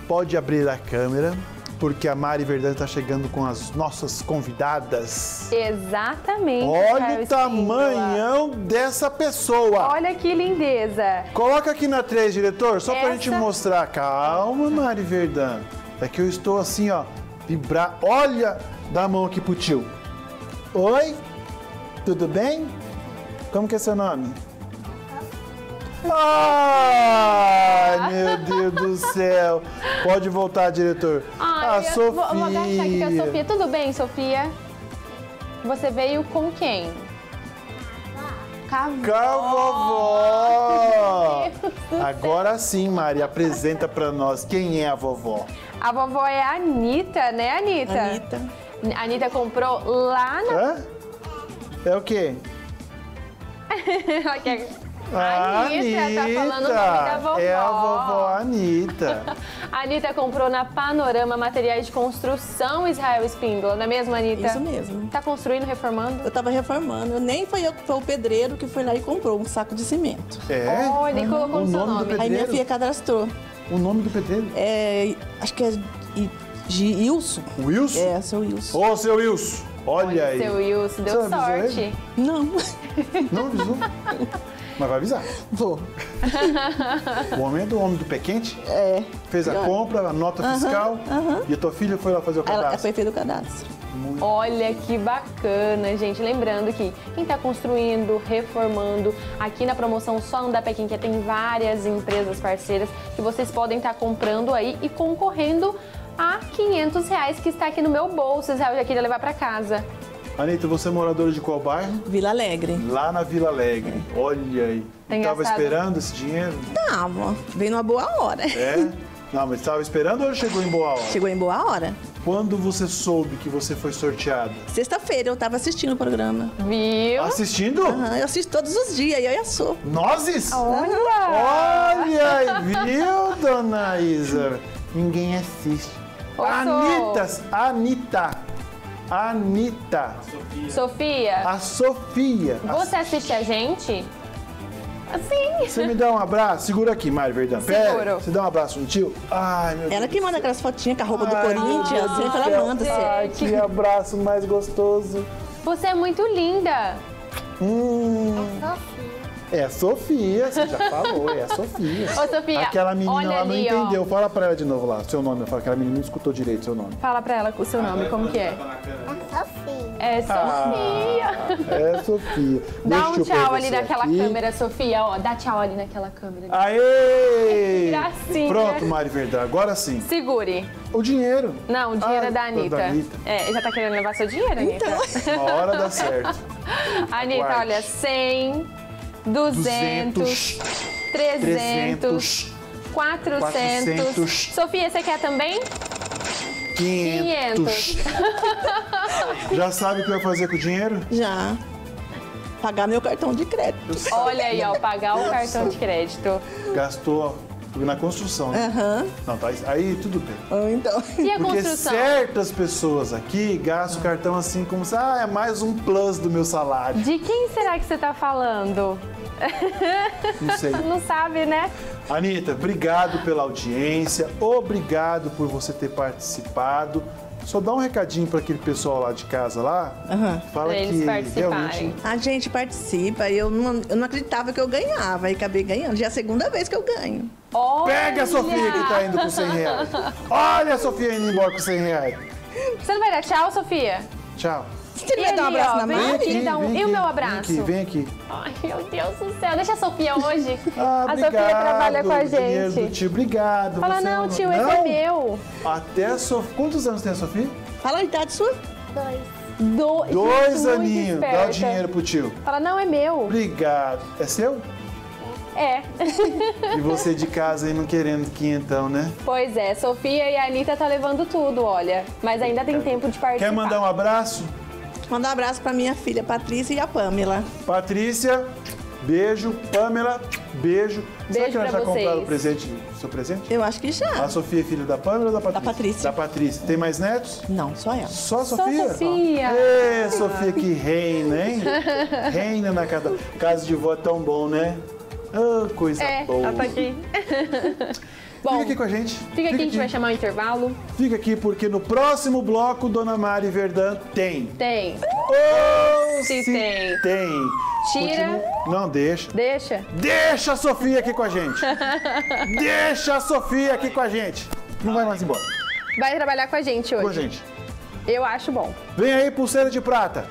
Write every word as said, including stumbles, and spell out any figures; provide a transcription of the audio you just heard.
pode abrir a câmera, porque a Mari Verdão está chegando com as nossas convidadas. Exatamente. Olha o tamanhão dessa pessoa. Olha que lindeza. Coloca aqui na três, diretor, só Essa... pra gente mostrar. Calma, Mari Verdão. É que eu estou assim, ó, vibrar. Olha, dá a mão aqui pro tio. Oi, tudo bem? Como que é seu nome? Ai, meu Deus do céu. Pode voltar, diretor. Ai, a Sofia. Vou, vou agachar aqui com a Sofia. Tudo bem, Sofia? Você veio com quem? Com a vovó. Agora sim, Mari, apresenta pra nós quem é a vovó. A vovó é a Anitta, né, Anitta? Anitta. A Anitta comprou lá na... Hã? É o quê? A Anitta, tá falando o nome da vovó. É a vovó Anitta. A Anitta comprou na Panorama Materiais de Construção Israel Espíndola, não é mesmo, Anitta? Isso mesmo. Tá construindo, reformando? Eu tava reformando, nem foi eu, foi o pedreiro que foi lá e comprou um saco de cimento. É? Olha, e colocou O o seu nome do nome. pedreiro? Aí minha filha cadastrou. O nome do pedreiro? É, acho que é I- Gi- Wilson. Wilson? É, seu Wilson. Ô, seu Wilson, olha, Olha, aí. seu Wilson, deu Você avisou sorte. ele? Não, Não avisou? Mas vai avisar. vou. O homem é do homem do pé quente? É. Fez a Olha. compra, a nota fiscal. aham. E a tua filha foi lá fazer o Ela cadastro. foi feito o cadastro. Olha que bacana, gente. Lembrando que quem está construindo, reformando, aqui na promoção Só Andar Pé Quem Quer tem várias empresas parceiras que vocês podem estar comprando aí e concorrendo a quinhentos reais que está aqui no meu bolso. Israel já queria levar para casa. Anitta, você é moradora de qual bairro? Vila Alegre. Lá na Vila Alegre. Olha aí. Tem Tava gastado. esperando esse dinheiro? Tava. Veio numa boa hora. É? Não, mas estava esperando ou chegou em boa hora? Chegou em boa hora. Quando você soube que você foi sorteada? Sexta-feira eu tava assistindo o programa. Viu? Assistindo? Aham, eu assisto todos os dias, eu e a Sô. Nozes? Olha! Olha aí, viu, dona Isa? Ninguém assiste. Ô, Anitta, Anitta, Anitta, Sofia, a Sofia. você assiste a gente? Sim. Você me dá um abraço? Segura aqui, Mari Verdão. Pera, Seguro. você dá um abraço no tio? Ai, meu Ela Deus. que manda aquelas fotinhas com a roupa do Ai, Corinthians, meu Deus sempre do ela céu. manda. Ai, Assim. que abraço mais gostoso. Você é muito linda. Hum. É a Sofia, você já falou, é a Sofia. Ô, Sofia, Aquela menina olha lá não ali, ó. entendeu. Fala pra ela de novo lá, seu nome. Fala, aquela menina não escutou direito seu nome. Fala pra ela o seu nome, como que é? É Sofia. É Sofia. Dá Deixa um eu tchau pôr ali você naquela aqui. câmera, Sofia, ó. Dá tchau ali naquela câmera. Aê! Que gracinha. Pronto, Mari Verdão, agora sim. Segure. O dinheiro. Não, o dinheiro Ah, é da Anitta. da Anitta. É, já tá querendo levar seu dinheiro, Anitta? Uma hora dá certo. Anitta, Aguarde. olha, cem, duzentos, trezentos, quatrocentos. quatrocentos. Sofia, você quer também? quinhentos. Já sabe o que vai fazer com o dinheiro? Já. Pagar meu cartão de crédito. Olha aí, ó, pagar o cartão de crédito. Gastou na construção, né? Aham. Não, tá, aí tudo bem. Ah, Então. E a Porque construção? certas pessoas aqui gastam o cartão assim como se, ah, é mais um plus do meu salário. De quem será que você tá falando? Não sei. Não sabe, né? Anitta, obrigado pela audiência, obrigado por você ter participado. Só dá um recadinho para aquele pessoal lá de casa lá. Aham. Fala Pra eles que participarem. realmente A gente participa e eu não, eu não acreditava que eu ganhava e acabei ganhando. Já é a segunda vez que eu ganho. Olha! pega a Sofia que tá indo com cem reais. Olha a Sofia indo embora com cem reais. Você não vai dar tchau, Sofia? Tchau. Você E vai dar um ali, abraço ó, na vem mão? aqui. dá um- vem e o aqui, meu abraço? Vem aqui, vem aqui. Ai, meu Deus do céu. Deixa a Sofia hoje. Ah, a obrigado. Sofia trabalha com a Dinheiro do gente. tio, obrigado. Fala, Você não, é um- tio, esse é meu. Até a Sofia. Quantos anos tem a Sofia? Fala a idade sua. Do... Dois Muito aninhos. Dá o esperta. dinheiro pro tio. Fala, não, é meu. Obrigado. É seu? É. E você de casa aí não querendo quinhentão, né? Pois é, Sofia e a Anitta tá levando tudo, olha. Mas ainda tem tempo de participar. Quer mandar um abraço? Mandar um abraço pra minha filha Patrícia e a Pamela. Patrícia, beijo. Pamela, beijo. Será Beijo que elas pra já compraram o vocês. presente, o seu presente? Eu acho que já. A Sofia é filha da Pamela ou da Patrícia? Da Patrícia. Da Patrícia. Tem mais netos? Não, só ela. Só a Só Sofia? Sofia. Ê, Sofia que reina, hein? Reina na casa. Casa de vó é tão bom, né? Ah, coisa É, boa. ela tá aqui. Bom, fica aqui com a gente. Fica aqui, a gente vai chamar o intervalo. Fica aqui porque no próximo bloco, Dona Mari Verdun tem. Tem. Oh, Se tem. Tem. Tira. Continua- Não, deixa. Deixa. Deixa a Sofia aqui com a gente. Deixa a Sofia aqui com a gente. Não vai mais embora. Vai trabalhar com a gente hoje. Com a gente. Eu acho bom. Vem aí, pulseira de prata.